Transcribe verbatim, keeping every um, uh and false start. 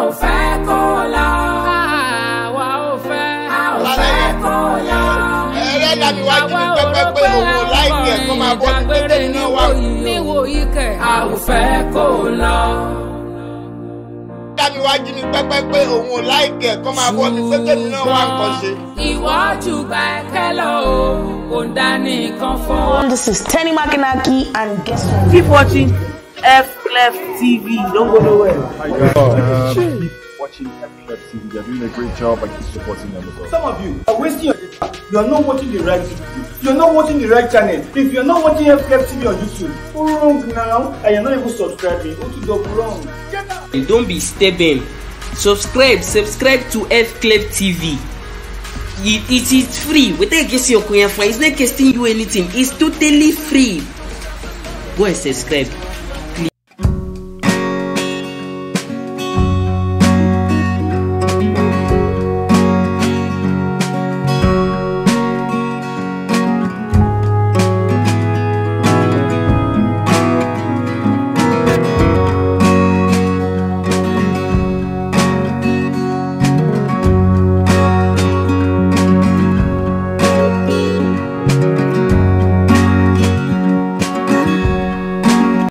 ò fẹ́ kó lọ. Àwa ò fẹ́. A ò fẹ́ kó lọ. Ẹlẹ́dàá mi wá jí mi pẹ́pẹ́ pé òun ò láìpẹ́ kó máa bọ́ ní pẹ́pẹ́ nínú wa. Níwò yìí kẹ̀. A ò fẹ́ kó lọ. Ẹlẹ́dàá mi wá jí mi pẹ́pẹ́ pé òun ò láìpẹ́ kó máa bọ́ ní pẹ́pẹ́ nínú wa nǹkan ṣe. Ìwọ́jú gbẹ̀kẹ́ lọ o, kò dání kan fún. This is Kunle Makinde and guess what? Keep watching F Clef T V. Don't go nowhere. Hi guys, um, keep watching F Clef T V. They're doing a great job and keep supporting them as well. Some of you are wasting your time. You are not watching the right video. You are not watching the right channel. If you are not watching F Clef T V on YouTube, what's wrong now? And you are not even subscribing. What is wrong? Get out. Don't be stubborn. Subscribe, subscribe to F Clef T V. It, it is free. It's not costing you anything. It's totally free. Go and subscribe.